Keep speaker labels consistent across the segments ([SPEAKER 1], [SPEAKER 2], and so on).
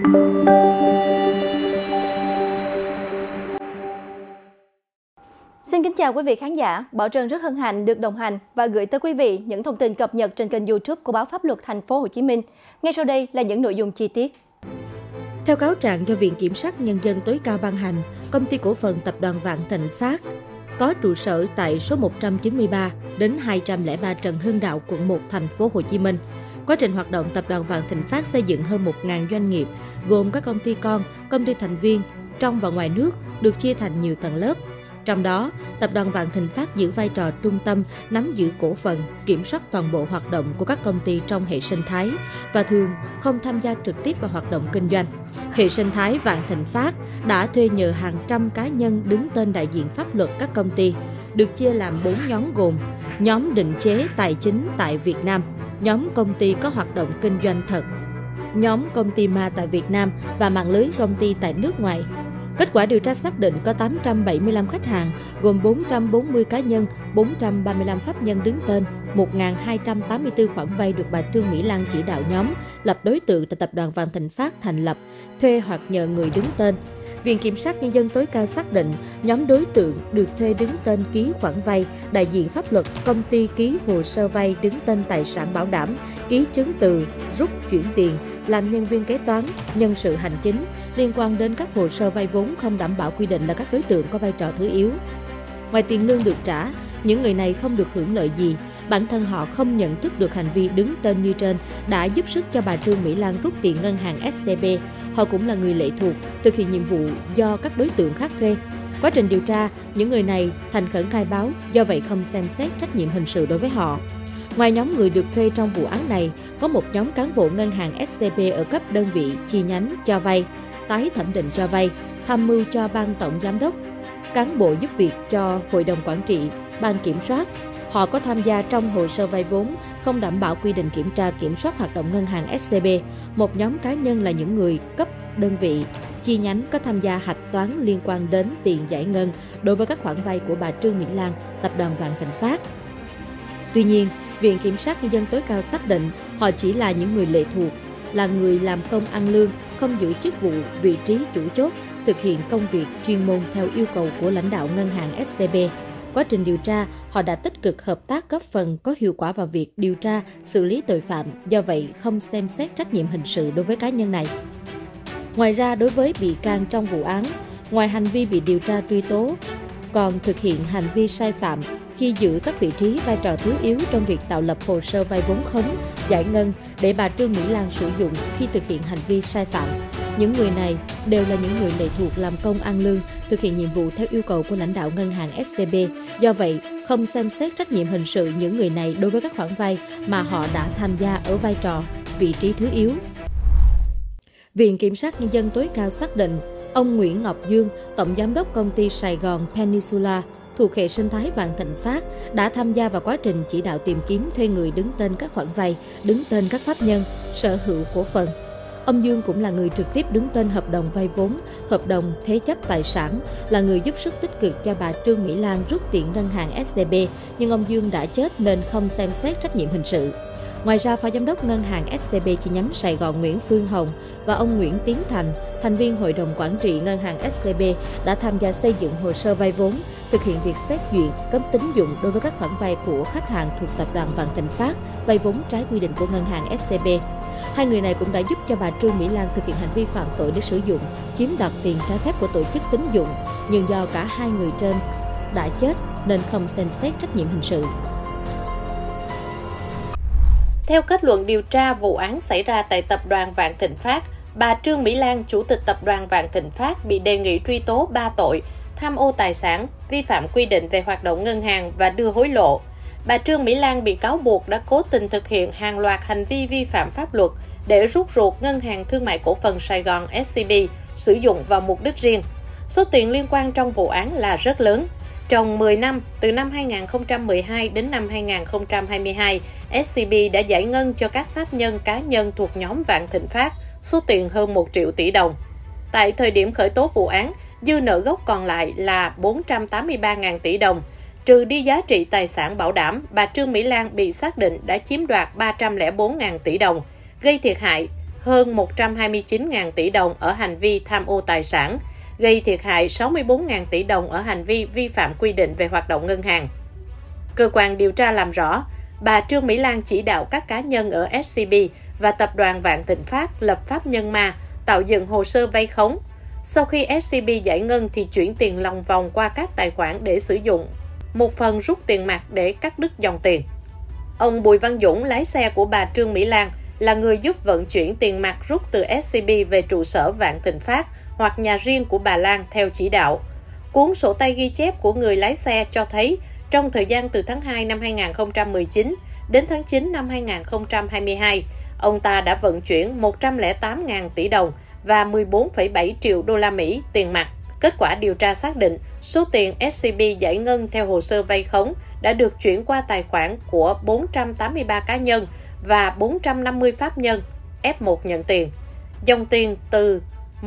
[SPEAKER 1] Xin kính chào quý vị khán giả, Bảo Trân rất hân hạnh được đồng hành và gửi tới quý vị những thông tin cập nhật trên kênh YouTube của báo Pháp luật Thành phố Hồ Chí Minh. Ngay sau đây là những nội dung chi tiết.
[SPEAKER 2] Theo cáo trạng do Viện Kiểm sát Nhân dân tối cao ban hành, Công ty cổ phần Tập đoàn Vạn Thịnh Phát có trụ sở tại số 193 đến 203 Trần Hưng Đạo, quận 1, Thành phố Hồ Chí Minh. Quá trình hoạt động, Tập đoàn Vạn Thịnh Phát xây dựng hơn 1.000 doanh nghiệp, gồm các công ty con, công ty thành viên trong và ngoài nước, được chia thành nhiều tầng lớp. Trong đó, Tập đoàn Vạn Thịnh Phát giữ vai trò trung tâm, nắm giữ cổ phần, kiểm soát toàn bộ hoạt động của các công ty trong hệ sinh thái và thường không tham gia trực tiếp vào hoạt động kinh doanh. Hệ sinh thái Vạn Thịnh Phát đã thuê nhờ hàng trăm cá nhân đứng tên đại diện pháp luật các công ty, được chia làm 4 nhóm gồm: nhóm định chế tài chính tại Việt Nam, nhóm công ty có hoạt động kinh doanh thật, nhóm công ty ma tại Việt Nam và mạng lưới công ty tại nước ngoài. Kết quả điều tra xác định có 875 khách hàng, gồm 440 cá nhân, 435 pháp nhân đứng tên, 1.284 khoản vay được bà Trương Mỹ Lan chỉ đạo nhóm lập đối tượng tại Tập đoàn Vạn Thịnh Phát thành lập, thuê hoặc nhờ người đứng tên. Viện Kiểm sát Nhân dân tối cao xác định nhóm đối tượng được thuê đứng tên ký khoản vay, đại diện pháp luật, công ty ký hồ sơ vay đứng tên tài sản bảo đảm, ký chứng từ, rút chuyển tiền, làm nhân viên kế toán, nhân sự hành chính, liên quan đến các hồ sơ vay vốn không đảm bảo quy định là các đối tượng có vai trò thứ yếu. Ngoài tiền lương được trả, những người này không được hưởng lợi gì. Bản thân họ không nhận thức được hành vi đứng tên như trên đã giúp sức cho bà Trương Mỹ Lan rút tiền ngân hàng SCB. Họ cũng là người lệ thuộc, thực hiện nhiệm vụ do các đối tượng khác thuê. Quá trình điều tra, những người này thành khẩn khai báo, do vậy không xem xét trách nhiệm hình sự đối với họ. Ngoài nhóm người được thuê trong vụ án này, có một nhóm cán bộ ngân hàng SCB ở cấp đơn vị chi nhánh cho vay, tái thẩm định cho vay, tham mưu cho ban tổng giám đốc, cán bộ giúp việc cho hội đồng quản trị, ban kiểm soát. Họ có tham gia trong hồ sơ vay vốn, không đảm bảo quy định kiểm tra kiểm soát hoạt động ngân hàng SCB. Một nhóm cá nhân là những người cấp đơn vị chi nhánh có tham gia hạch toán liên quan đến tiền giải ngân đối với các khoản vay của bà Trương Mỹ Lan, Tập đoàn Vạn Thịnh Phát. Tuy nhiên, Viện Kiểm sát Nhân dân tối cao xác định họ chỉ là những người lệ thuộc, là người làm công ăn lương, không giữ chức vụ, vị trí chủ chốt, thực hiện công việc chuyên môn theo yêu cầu của lãnh đạo ngân hàng SCB. Quá trình điều tra, họ đã tích cực hợp tác góp phần có hiệu quả vào việc điều tra, xử lý tội phạm, do vậy không xem xét trách nhiệm hình sự đối với cá nhân này. Ngoài ra, đối với bị can trong vụ án, ngoài hành vi bị điều tra truy tố, còn thực hiện hành vi sai phạm khi giữ các vị trí vai trò thứ yếu trong việc tạo lập hồ sơ vay vốn khống, giải ngân để bà Trương Mỹ Lan sử dụng khi thực hiện hành vi sai phạm. Những người này đều là những người lệ thuộc làm công ăn lương, thực hiện nhiệm vụ theo yêu cầu của lãnh đạo ngân hàng SCB. Do vậy, không xem xét trách nhiệm hình sự những người này đối với các khoản vay mà họ đã tham gia ở vai trò, vị trí thứ yếu. Viện Kiểm sát Nhân dân tối cao xác định ông Nguyễn Ngọc Dương, Tổng Giám đốc Công ty Sài Gòn Peninsula, thuộc hệ sinh thái Vạn Thịnh Phát, đã tham gia vào quá trình chỉ đạo tìm kiếm thuê người đứng tên các khoản vay, đứng tên các pháp nhân, sở hữu cổ phần. Ông Dương cũng là người trực tiếp đứng tên hợp đồng vay vốn, hợp đồng thế chấp tài sản, là người giúp sức tích cực cho bà Trương Mỹ Lan rút tiền ngân hàng SCB, nhưng ông Dương đã chết nên không xem xét trách nhiệm hình sự. Ngoài ra, Phó Giám đốc Ngân hàng SCB chi nhánh Sài Gòn Nguyễn Phương Hồng và ông Nguyễn Tiến Thành, thành viên Hội đồng Quản trị Ngân hàng SCB, đã tham gia xây dựng hồ sơ vay vốn, thực hiện việc xét duyệt, cấp tín dụng đối với các khoản vay của khách hàng thuộc Tập đoàn Vạn Thịnh Phát, vay vốn trái quy định của Ngân hàng SCB. Hai người này cũng đã giúp cho bà Trương Mỹ Lan thực hiện hành vi phạm tội để sử dụng, chiếm đoạt tiền trái phép của tổ chức tín dụng, nhưng do cả hai người trên đã chết nên không xem xét trách nhiệm hình sự.
[SPEAKER 3] Theo kết luận điều tra vụ án xảy ra tại Tập đoàn Vạn Thịnh Phát, bà Trương Mỹ Lan, Chủ tịch Tập đoàn Vạn Thịnh Phát bị đề nghị truy tố 3 tội: tham ô tài sản, vi phạm quy định về hoạt động ngân hàng và đưa hối lộ. Bà Trương Mỹ Lan bị cáo buộc đã cố tình thực hiện hàng loạt hành vi vi phạm pháp luật để rút ruột Ngân hàng Thương mại Cổ phần Sài Gòn SCB sử dụng vào mục đích riêng. Số tiền liên quan trong vụ án là rất lớn. Trong 10 năm, từ năm 2012 đến năm 2022, SCB đã giải ngân cho các pháp nhân cá nhân thuộc nhóm Vạn Thịnh Phát số tiền hơn 1 triệu tỷ đồng. Tại thời điểm khởi tố vụ án, dư nợ gốc còn lại là 483.000 tỷ đồng. Trừ đi giá trị tài sản bảo đảm, bà Trương Mỹ Lan bị xác định đã chiếm đoạt 304.000 tỷ đồng, gây thiệt hại hơn 129.000 tỷ đồng ở hành vi tham ô tài sản, gây thiệt hại 64.000 tỷ đồng ở hành vi vi phạm quy định về hoạt động ngân hàng. Cơ quan điều tra làm rõ, bà Trương Mỹ Lan chỉ đạo các cá nhân ở SCB và tập đoàn Vạn Thịnh Phát lập pháp nhân ma, tạo dựng hồ sơ vay khống. Sau khi SCB giải ngân thì chuyển tiền lòng vòng qua các tài khoản để sử dụng, một phần rút tiền mặt để cắt đứt dòng tiền. Ông Bùi Văn Dũng, lái xe của bà Trương Mỹ Lan, là người giúp vận chuyển tiền mặt rút từ SCB về trụ sở Vạn Thịnh Phát hoặc nhà riêng của bà Lan theo chỉ đạo. Cuốn sổ tay ghi chép của người lái xe cho thấy, trong thời gian từ tháng 2 năm 2019 đến tháng 9 năm 2022, ông ta đã vận chuyển 108.000 tỷ đồng và 14,7 triệu đô la Mỹ tiền mặt. Kết quả điều tra xác định, số tiền SCB giải ngân theo hồ sơ vay khống đã được chuyển qua tài khoản của 483 cá nhân và 450 pháp nhân, F1 nhận tiền. Dòng tiền từ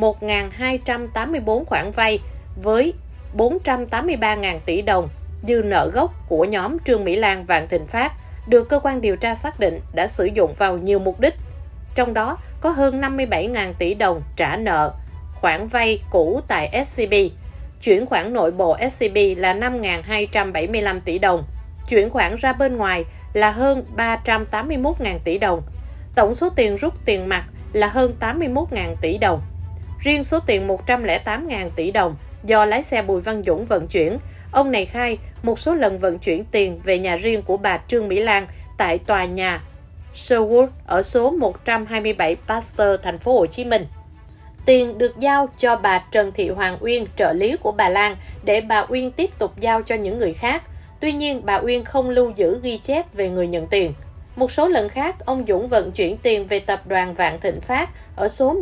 [SPEAKER 3] 1.284 khoản vay với 483.000 tỷ đồng dư nợ gốc của nhóm Trương Mỹ Lan Vạn Thịnh Phát được cơ quan điều tra xác định đã sử dụng vào nhiều mục đích. Trong đó có hơn 57.000 tỷ đồng trả nợ, khoản vay cũ tại SCB, chuyển khoản nội bộ SCB là 5.275 tỷ đồng, chuyển khoản ra bên ngoài là hơn 381.000 tỷ đồng. Tổng số tiền rút tiền mặt là hơn 81.000 tỷ đồng. Riêng số tiền 108.000 tỷ đồng do lái xe Bùi Văn Dũng vận chuyển, ông này khai một số lần vận chuyển tiền về nhà riêng của bà Trương Mỹ Lan tại tòa nhà Sherwood ở số 127 Pasteur, thành phố Hồ Chí Minh. Tiền được giao cho bà Trần Thị Hoàng Uyên, trợ lý của bà Lan, để bà Uyên tiếp tục giao cho những người khác. Tuy nhiên, bà Uyên không lưu giữ ghi chép về người nhận tiền. Một số lần khác, ông Dũng vận chuyển tiền về tập đoàn Vạn Thịnh Phát ở số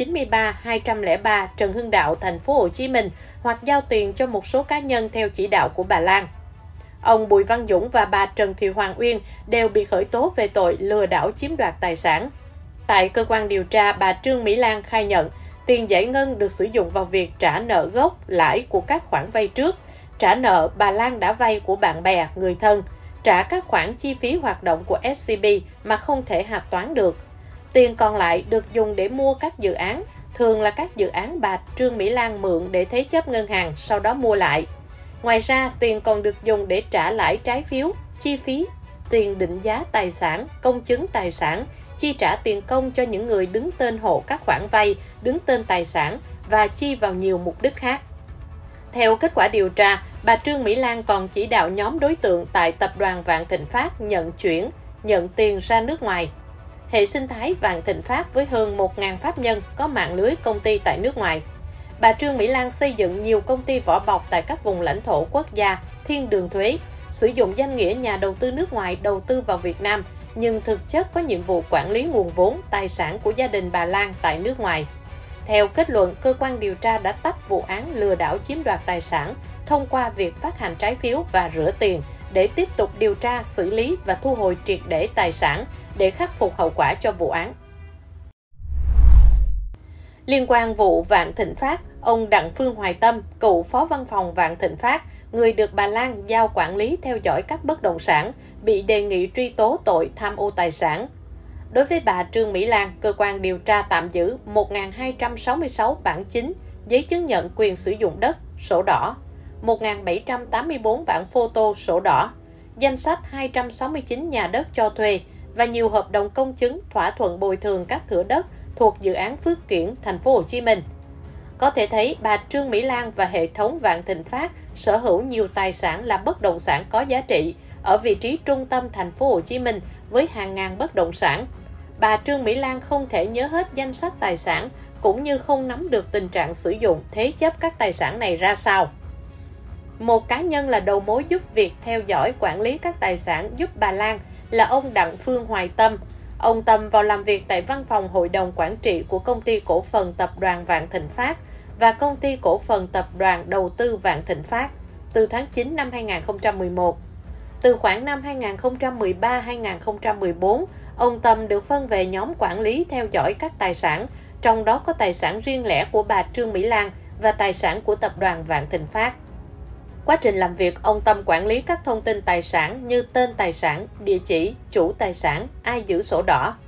[SPEAKER 3] 193-203 Trần Hưng Đạo, thành phố Hồ Chí Minh, hoặc giao tiền cho một số cá nhân theo chỉ đạo của bà Lan. Ông Bùi Văn Dũng và bà Trần Thị Hoàng Uyên đều bị khởi tố về tội lừa đảo chiếm đoạt tài sản. Tại cơ quan điều tra, bà Trương Mỹ Lan khai nhận tiền giải ngân được sử dụng vào việc trả nợ gốc, lãi của các khoản vay trước, trả nợ bà Lan đã vay của bạn bè, người thân, trả các khoản chi phí hoạt động của SCB mà không thể hạch toán được. Tiền còn lại được dùng để mua các dự án, thường là các dự án bà Trương Mỹ Lan mượn để thế chấp ngân hàng, sau đó mua lại. Ngoài ra, tiền còn được dùng để trả lãi trái phiếu, chi phí, tiền định giá tài sản, công chứng tài sản, chi trả tiền công cho những người đứng tên hộ các khoản vay, đứng tên tài sản và chi vào nhiều mục đích khác. Theo kết quả điều tra, bà Trương Mỹ Lan còn chỉ đạo nhóm đối tượng tại tập đoàn Vạn Thịnh Phát nhận tiền ra nước ngoài. Hệ sinh thái Vạn Thịnh Phát với hơn 1.000 pháp nhân có mạng lưới công ty tại nước ngoài. Bà Trương Mỹ Lan xây dựng nhiều công ty vỏ bọc tại các vùng lãnh thổ quốc gia, thiên đường thuế, sử dụng danh nghĩa nhà đầu tư nước ngoài đầu tư vào Việt Nam, nhưng thực chất có nhiệm vụ quản lý nguồn vốn, tài sản của gia đình bà Lan tại nước ngoài. Theo kết luận, cơ quan điều tra đã tách vụ án lừa đảo chiếm đoạt tài sản thông qua việc phát hành trái phiếu và rửa tiền để tiếp tục điều tra, xử lý và thu hồi triệt để tài sản để khắc phục hậu quả cho vụ án. Liên quan vụ Vạn Thịnh Phát, ông Đặng Phương Hoài Tâm, cựu phó văn phòng Vạn Thịnh Phát, người được bà Lan giao quản lý theo dõi các bất động sản, bị đề nghị truy tố tội tham ô tài sản. Đối với bà Trương Mỹ Lan, cơ quan điều tra tạm giữ 1.266 bản chính, giấy chứng nhận quyền sử dụng đất, sổ đỏ, 1.784 bản photo sổ đỏ, danh sách 269 nhà đất cho thuê và nhiều hợp đồng công chứng thỏa thuận bồi thường các thửa đất thuộc dự án Phước Kiển, thành phố Hồ Chí Minh. Có thể thấy bà Trương Mỹ Lan và hệ thống Vạn Thịnh Phát sở hữu nhiều tài sản là bất động sản có giá trị ở vị trí trung tâm thành phố Hồ Chí Minh với hàng ngàn bất động sản. Bà Trương Mỹ Lan không thể nhớ hết danh sách tài sản cũng như không nắm được tình trạng sử dụng thế chấp các tài sản này ra sao. Một cá nhân là đầu mối giúp việc theo dõi quản lý các tài sản giúp bà Lan là ông Đặng Phương Hoài Tâm. Ông Tâm vào làm việc tại văn phòng hội đồng quản trị của công ty cổ phần tập đoàn Vạn Thịnh Phát và công ty cổ phần tập đoàn đầu tư Vạn Thịnh Phát từ tháng 9 năm 2011. Từ khoảng năm 2013-2014, ông Tâm được phân về nhóm quản lý theo dõi các tài sản, trong đó có tài sản riêng lẻ của bà Trương Mỹ Lan và tài sản của tập đoàn Vạn Thịnh Phát. Quá trình làm việc, ông Tâm quản lý các thông tin tài sản như tên tài sản, địa chỉ, chủ tài sản, ai giữ sổ đỏ.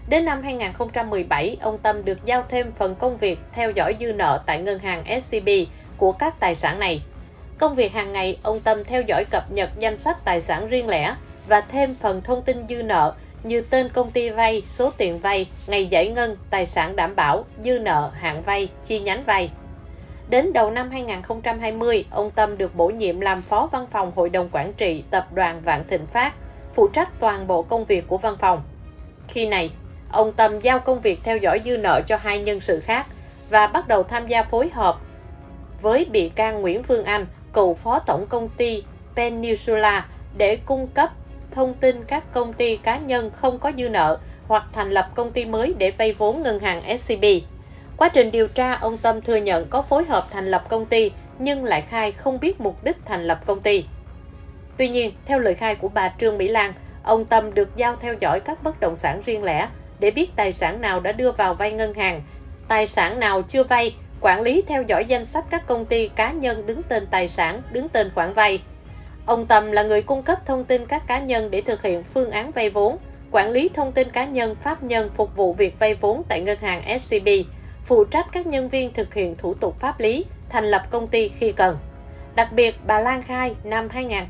[SPEAKER 3] Đến năm 2017, ông Tâm được giao thêm phần công việc theo dõi dư nợ tại ngân hàng SCB của các tài sản này. Công việc hàng ngày, ông Tâm theo dõi cập nhật danh sách tài sản riêng lẻ và thêm phần thông tin dư nợ như tên công ty vay, số tiền vay, ngày giải ngân, tài sản đảm bảo, dư nợ, hạn vay, chi nhánh vay. Đến đầu năm 2020, ông Tâm được bổ nhiệm làm Phó Văn phòng Hội đồng Quản trị Tập đoàn Vạn Thịnh Phát, phụ trách toàn bộ công việc của văn phòng. Khi này, ông Tâm giao công việc theo dõi dư nợ cho 2 nhân sự khác và bắt đầu tham gia phối hợp với bị can Nguyễn Phương Anh, cựu Phó Tổng công ty Peninsula để cung cấp thông tin các công ty cá nhân không có dư nợ hoặc thành lập công ty mới để vay vốn ngân hàng SCB. Quá trình điều tra, ông Tâm thừa nhận có phối hợp thành lập công ty nhưng lại khai không biết mục đích thành lập công ty. Tuy nhiên, theo lời khai của bà Trương Mỹ Lan, ông Tâm được giao theo dõi các bất động sản riêng lẻ để biết tài sản nào đã đưa vào vay ngân hàng, tài sản nào chưa vay, quản lý theo dõi danh sách các công ty cá nhân đứng tên tài sản, đứng tên khoản vay. Ông Tâm là người cung cấp thông tin các cá nhân để thực hiện phương án vay vốn, quản lý thông tin cá nhân, pháp nhân phục vụ việc vay vốn tại ngân hàng SCB, phụ trách các nhân viên thực hiện thủ tục pháp lý, thành lập công ty khi cần. Đặc biệt, bà Lan khai năm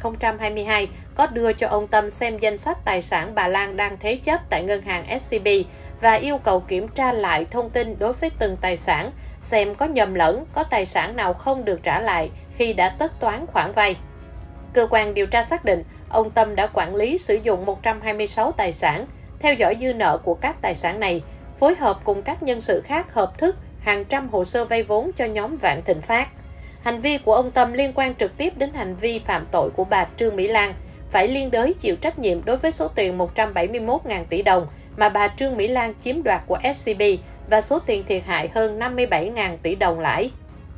[SPEAKER 3] 2022 có đưa cho ông Tâm xem danh sách tài sản bà Lan đang thế chấp tại ngân hàng SCB và yêu cầu kiểm tra lại thông tin đối với từng tài sản, xem có nhầm lẫn, có tài sản nào không được trả lại khi đã tất toán khoản vay. Cơ quan điều tra xác định, ông Tâm đã quản lý sử dụng 126 tài sản, theo dõi dư nợ của các tài sản này, phối hợp cùng các nhân sự khác hợp thức hàng trăm hồ sơ vay vốn cho nhóm Vạn Thịnh Phát. Hành vi của ông Tâm liên quan trực tiếp đến hành vi phạm tội của bà Trương Mỹ Lan, phải liên đới chịu trách nhiệm đối với số tiền 171.000 tỷ đồng mà bà Trương Mỹ Lan chiếm đoạt của SCB và số tiền thiệt hại hơn 57.000 tỷ đồng lãi.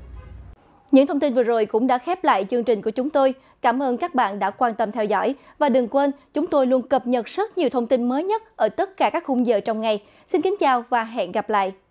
[SPEAKER 1] Những thông tin vừa rồi cũng đã khép lại chương trình của chúng tôi. Cảm ơn các bạn đã quan tâm theo dõi. Và đừng quên, chúng tôi luôn cập nhật rất nhiều thông tin mới nhất ở tất cả các khung giờ trong ngày. Xin kính chào và hẹn gặp lại!